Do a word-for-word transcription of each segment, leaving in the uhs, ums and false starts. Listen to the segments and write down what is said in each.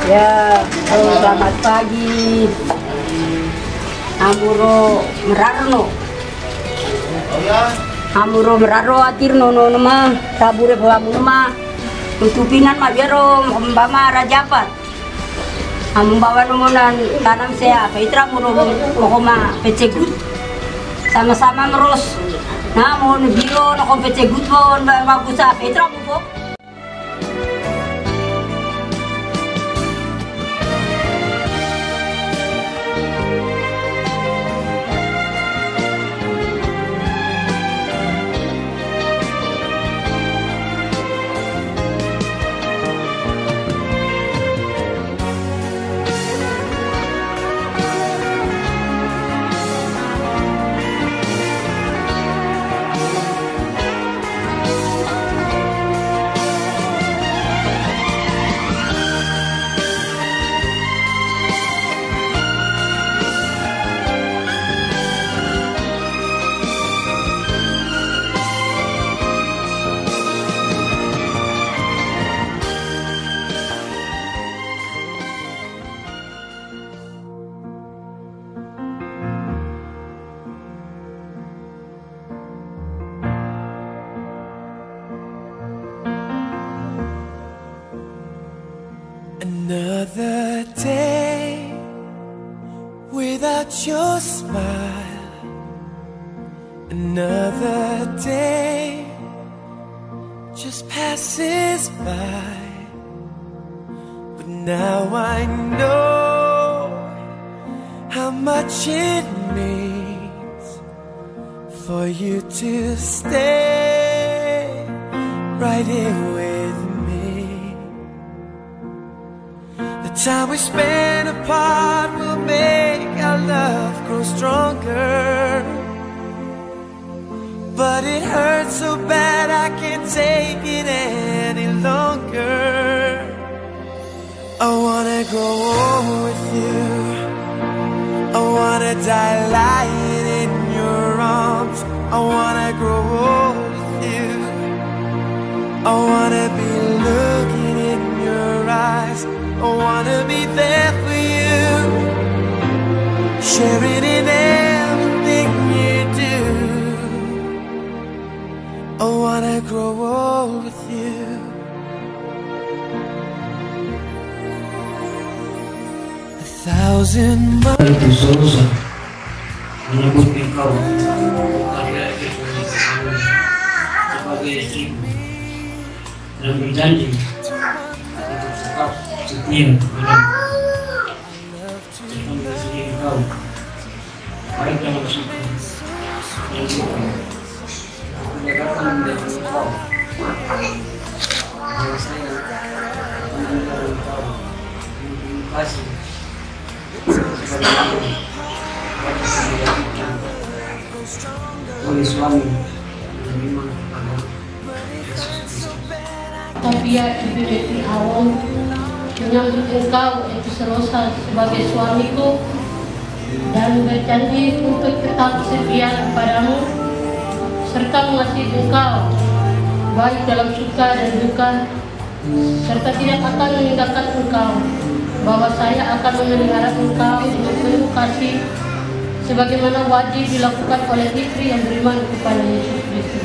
Ya, oh, selamat pagi. Amuro merarno. Amuro meraro atirno no nama tabure bawamu nama tutupinan ma biaro mbama rajapat. Ambawa nomonan tanam saya peitra muro kokoma pecegut. Sama-sama meros. Namun biro no kom pecegut pon bagusa peitra bubok. Another day without your smile. Another day just passes by. But now I know how much it means for you to stay right here with me. The time we spend apart will make our love grow stronger. But it hurts so bad I can't take it any longer. I wanna grow old with you. I wanna die lying in your arms. I wanna grow old with you. I wanna be looking in your eyes. I wanna be there for you, sharing in everything you do. I wanna grow old with you. A thousand miles. Menyebut engkau hari-hari sebagai istriku dan berjanji untuk tetap setia padamu. Jangan bersedih engkau, baik dalam suka dan duka. Aku nyatakan menjadi engkau bahwa saya akan menjadi engkau dengan kasih sebagai oleh suami dan memang kepada Yesus Kristus. Tapi ya ibu dari awal menyambut engkau itu Rosa sebagai suamiku dan berjanji untuk tetap setia kepadamu serta mengasihi engkau baik dalam suka dan duka serta tidak akan meninggalkan engkau, bahwa saya akan memelihara engkau dengan penuh kasih sebagaimana wajib dilakukan oleh istri yang beriman kepada Yesus Kristus.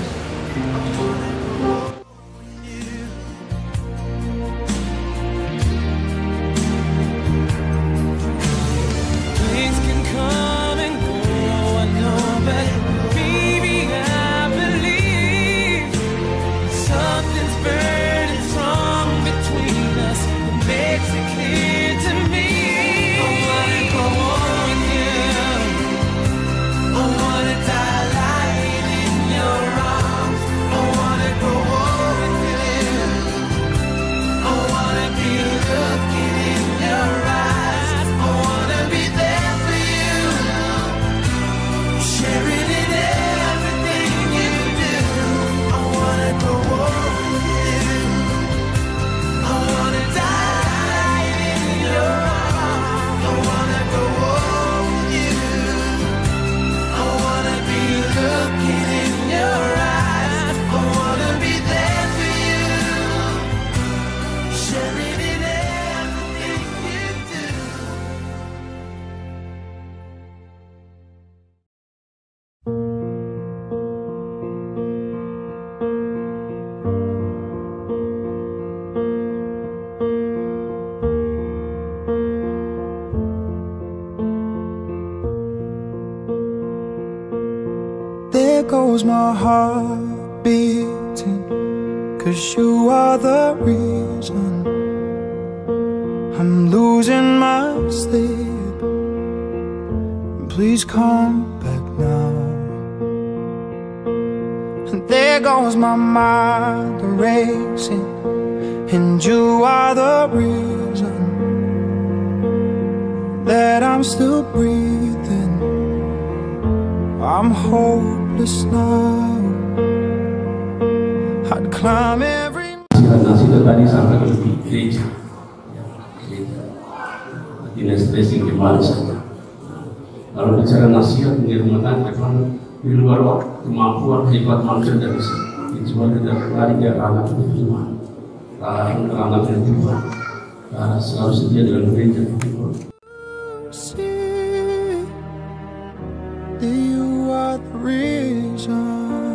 I wanna die lying in your arms. There goes my heart beating, 'cause you are the reason I'm losing my sleep. Please come back now. And there goes my mind racing, and you are the reason that I'm still breathing. I'm hopeless now. I'd climb every. Nasi itu tadi sampai ke gereja, gereja, dinas tracing gimana saja. Kalau bicara nasihat di rumah tangga, di luar kemampuan hebat manusia dari sini, kecuali dari lari ke ranah Tuhan, ranah ranah Tuhan, ranah selalu setia dengan gereja Tuhan. You are the reason.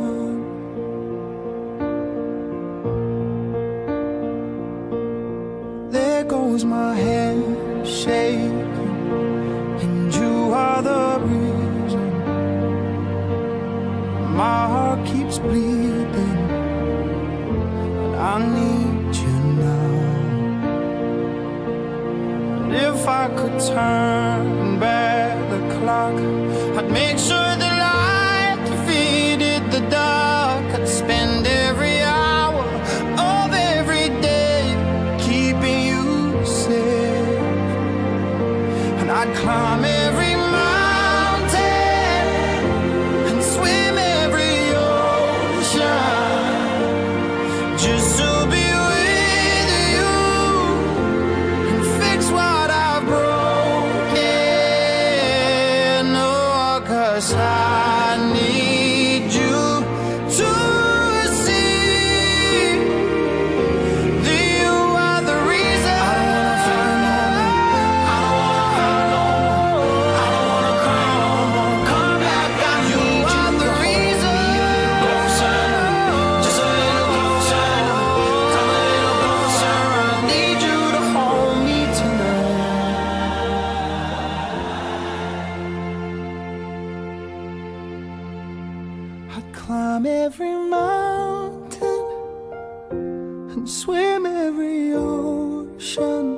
There goes my head shaking, and you are the reason. My heart keeps bleeding, and I need you now. And if I could turn back the clock, I'd make sure the light defeated the dark. I'd spend every hour of every day keeping you safe, and I'd climb every mountain and swim every ocean just to be with you and fix what I've broken. Oh, 'cause I need you to see that you are the reason. I don't wanna cry no more. Come back, I need you. Are the reason. Closer, just a little closer. Come a little closer. I need you to hold me tonight. I'd climb every mountain and swim every ocean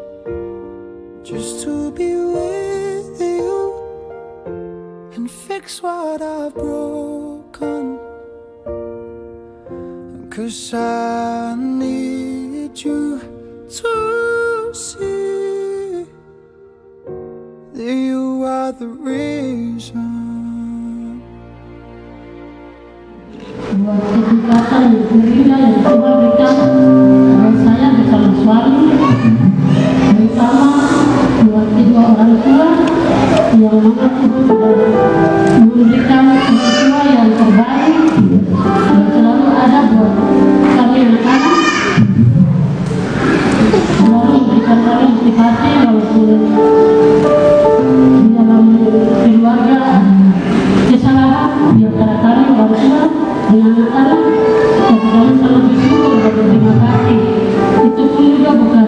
just to be with you and fix what I've broken. 'Cause I need you to see that you are the reason. Buat kesempatan yang terindah yang Tuhan berikan buat saya bersama suami, terutama buat kedua orang tua yang mana Tuhan sudah memberikan orang tua yang terbaik dan selalu ada buat kami anak-anak, selalu memberikan kami motivasi walaupun di dalam keluarga kesalahan di antara kami orang tua dengan anak-anak, tapi kami sangat bersyukur dan berterima kasih. Itu pun juga bukan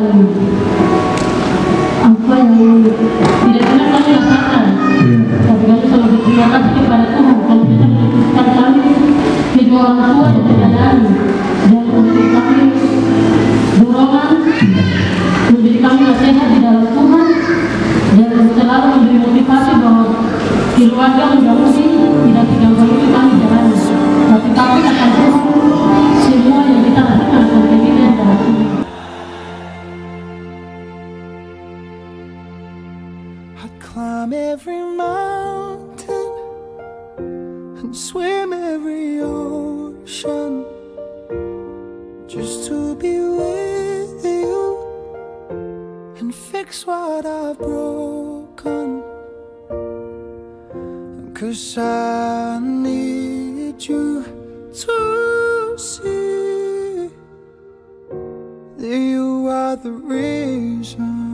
apa yang tidak pernah kami rasakan, tapi kami sangat berterima kasih kepada Tuhan karena kita memutuskan kami kedua orang tua yang bidadari dan memberi kami dorongan, memberi kami nasihat di dalam Tuhan dan selalu memberi motivasi bahwa keluarga mudah-mudahan tidak tinggal begitu kami jalani, tapi kami akan Tuhan semua yang kita lakukan akan terjadi dalam Tuhan. I'd climb every mountain and swim every ocean just to be with you and fix what I've broken. 'Cause I need you to see that you are the reason.